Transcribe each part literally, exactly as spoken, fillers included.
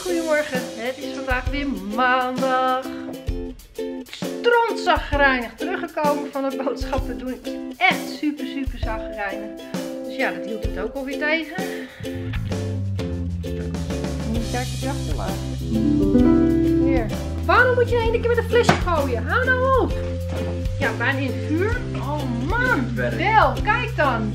goedemorgen. Het is vandaag weer maandag. Strontzagrijnig teruggekomen van het boodschappen doen. Ik was echt super super zagrijnig. Dus ja, dat hield het ook alweer tegen. Moet je kijken op je achterlaat. Hier. Waarom moet je één keer met een flesje gooien? Hou nou op. Ja, bijna in het vuur. Oh man. Wel, kijk dan.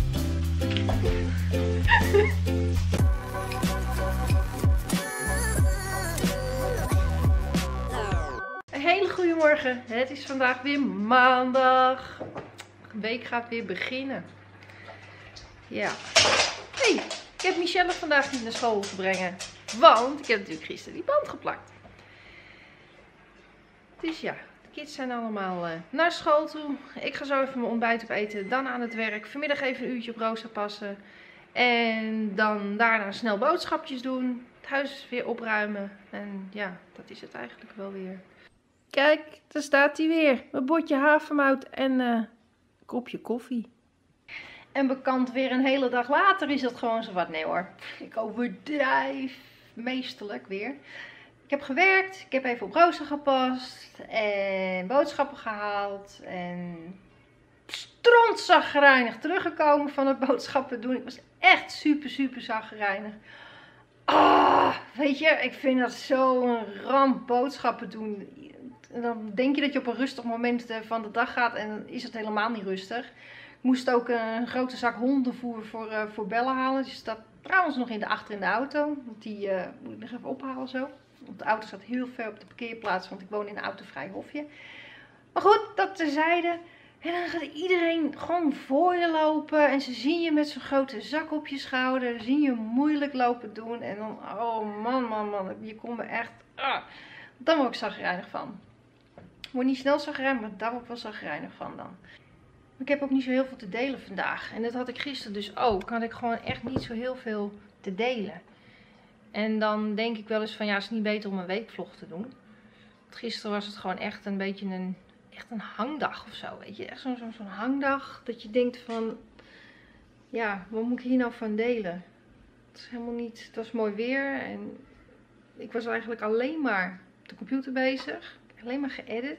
Een hele goede morgen. Het is vandaag weer maandag. De week gaat weer beginnen. Ja. Hey, ik heb Michelle vandaag niet naar school hoeven brengen. Want ik heb natuurlijk gisteren die band geplakt. Dus ja, de kids zijn allemaal uh, naar school toe. Ik ga zo even mijn ontbijt opeten. Dan aan het werk. Vanmiddag even een uurtje op Rosa passen. En dan daarna snel boodschapjes doen. Het huis weer opruimen. En ja, dat is het eigenlijk wel weer. Kijk, daar staat hij weer. Een bordje havermout en uh, een kopje koffie. En bekend weer een hele dag later is dat gewoon zo wat. Nee hoor, ik overdrijf meesterlijk weer. Ik heb gewerkt, ik heb even op Rosa gepast en boodschappen gehaald. En strontzagrijnig teruggekomen van het boodschappen doen. Ik was echt super super zagrijnig. Ah, weet je, ik vind dat zo'n ramp boodschappen doen. En dan denk je dat je op een rustig moment van de dag gaat en dan is het helemaal niet rustig. Ik moest ook een grote zak hondenvoer voor, uh, voor Bella halen. Die staat trouwens nog in de achter in de auto. Die uh, moet ik nog even ophalen zo. Want de auto staat heel ver op de parkeerplaats, want ik woon in een autovrij hofje. Maar goed, dat terzijde. En dan gaat iedereen gewoon voor je lopen. En ze zien je met zo'n grote zak op je schouder. Ze zien je moeilijk lopen doen. En dan, oh man, man, man. Je komt me echt... Ah, dan word ik zagrijnig van. Ik word niet snel zagrijnig, maar daar word ik wel zagrijnig van dan. Ik heb ook niet zo heel veel te delen vandaag. En dat had ik gisteren dus ook. Had ik gewoon echt niet zo heel veel te delen. En dan denk ik wel eens van ja, het is niet beter om een weekvlog te doen. Want gisteren was het gewoon echt een beetje een, echt een hangdag of zo. Weet je, echt zo'n zo, zo'n hangdag dat je denkt van ja, wat moet ik hier nou van delen? Het is helemaal niet, het was mooi weer. En ik was eigenlijk alleen maar op de computer bezig. Alleen maar geëdit.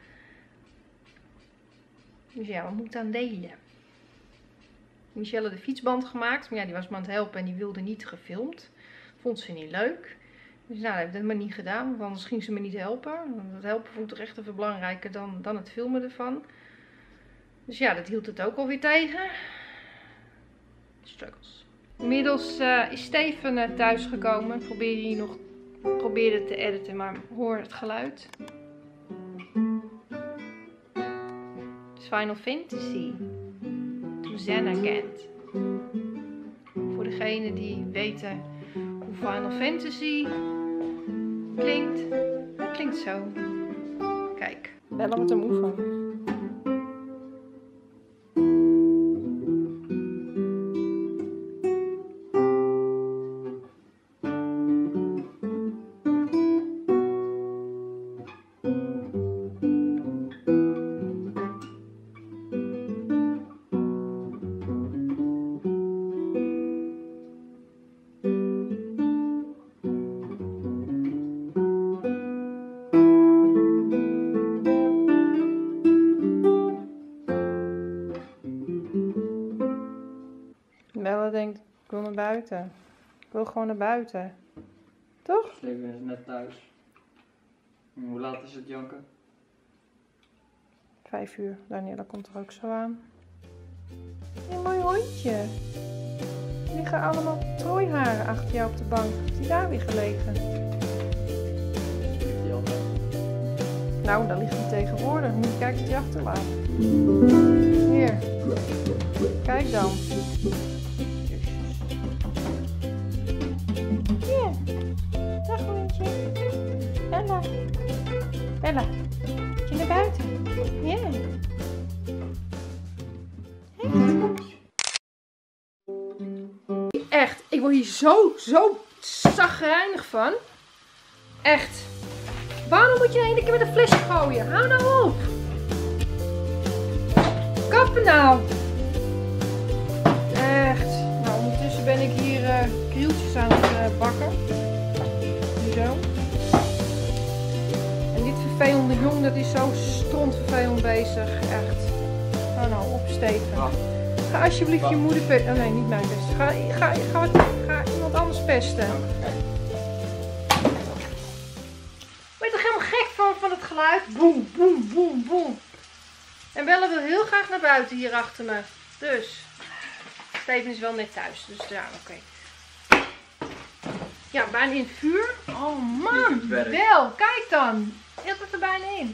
Dus ja, wat moet ik dan delen? Michelle had de fietsband gemaakt. Maar ja, die was me aan het helpen en die wilde niet gefilmd. Vond ze niet leuk. Dus nou, dat heb ik dat maar niet gedaan. Want anders ging ze me niet helpen. Want het helpen vond ik toch echt even belangrijker dan, dan het filmen ervan. Dus ja, dat hield het ook alweer tegen. Struggles. Inmiddels uh, is Steven uh, thuis gekomen. Probeer hier nog probeerde te editen, maar hoor het geluid. Final Fantasy to Xenagant. Voor degenen die weten hoe Final Fantasy klinkt, dat klinkt zo. Kijk, Bella wordt er moe van. Bella denkt, ik wil naar buiten. Ik wil gewoon naar buiten. Toch? Steven is net thuis. En hoe laat is het, Janke? Vijf uur. Daniela komt er ook zo aan. Een mooi hondje. Er liggen allemaal trooiharen achter jou op de bank. Heeft die daar weer gelegen? Ligt die altijd? Nou, daar ligt hij tegenwoordig. Moet je kijken op die achterlaat. Hier. Kijk dan. Hier. Dag hondje. Bella. Bella. Moet je naar buiten? Ja. Echt, ik word hier zo, zo zagrijnig van. Echt. Waarom moet je één keer met een flesje gooien? Hou nou op. Kappen nou. Echt. Nou, ondertussen ben ik hier uh, krieltjes aan het uh, bakken. Zo. vervelende jong, dat is zo strontvervelend bezig. Echt. Ga nou opsteken. Wacht. Ga alsjeblieft Wacht. je moeder pesten. Oh nee, niet mij pesten. Ga, ga, ga, ga iemand anders pesten. Kijk. Ben je toch helemaal gek van, van het geluid? Boem, boem, boem, boem. En Bella wil heel graag naar buiten hier achter me. Dus. Steven is wel net thuis. Dus ja, oké. Okay. Ja, bijna in het vuur. Oh man, wel. Kijk dan. Je had het er bijna in.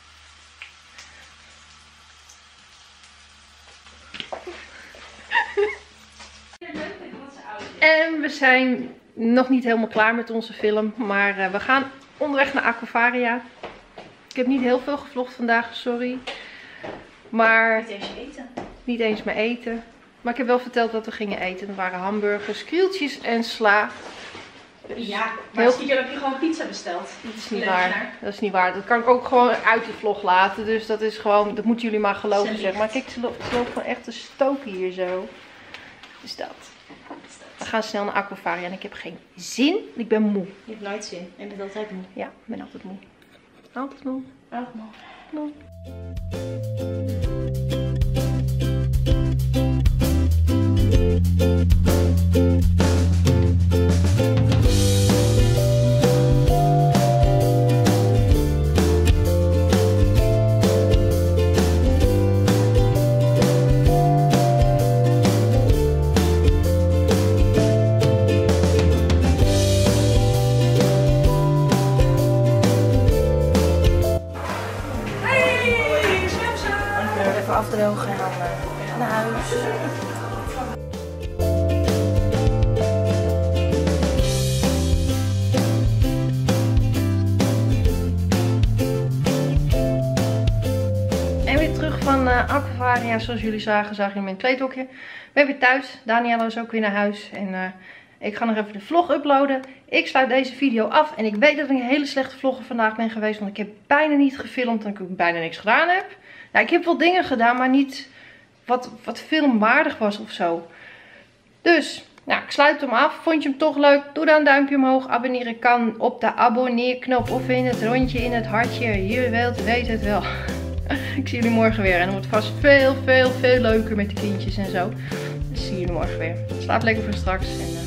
En we zijn nog niet helemaal klaar met onze film. Maar uh, we gaan onderweg naar Aquavaria. Ik heb niet heel veel gevlogd vandaag, sorry. Maar Niet eens eten. niet eens meer eten. Maar ik heb wel verteld wat we gingen eten. Dat waren hamburgers, krieltjes en sla. Dus Ja, maar heel... stiekem heb je gewoon pizza besteld. Dat is niet waar. Dat is niet waar. Dat kan ik ook gewoon uit de vlog laten. Dus dat is gewoon, dat moeten jullie maar geloven, zeg maar. Kijk, ze loopt, ze loopt gewoon echt te stoken hier zo. Dus dat. We gaan snel naar Aquavaria en ik heb geen zin. Ik ben moe. Je hebt nooit zin. En je bent altijd moe. Ja, ik ben altijd moe. Altijd moe. Ook moe. moe. Afdrogen en dan uh, naar huis. En weer terug van uh, Aquavaria. Zoals jullie zagen, zagen jullie mijn kleedhokje. We zijn weer thuis. Daniela is ook weer naar huis. En uh, ik ga nog even de vlog uploaden. Ik sluit deze video af. En ik weet dat ik een hele slechte vlogger vandaag ben geweest. Want ik heb bijna niet gefilmd en ik ook bijna niks gedaan heb. Nou, ik heb wel dingen gedaan, maar niet wat, wat filmwaardig was of zo. Dus, nou, ik sluit hem af. Vond je hem toch leuk? Doe dan een duimpje omhoog. Abonneren kan op de abonneerknop of in het rondje in het hartje. Je wilt, weet het wel. Ik zie jullie morgen weer. En het wordt vast veel, veel, veel leuker met de kindjes en zo. Dus zie jullie morgen weer. Slaap lekker voor straks. En,